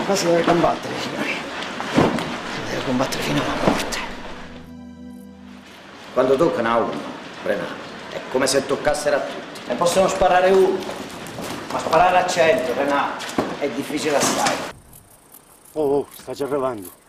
Qua si deve combattere, signori. Si deve combattere fino alla morte. Quando toccano a uno, Renato, è come se toccassero a tutti. Ne possono sparare uno, ma sparare a 100, Renato, è difficile assai. Oh, sta già arrivando.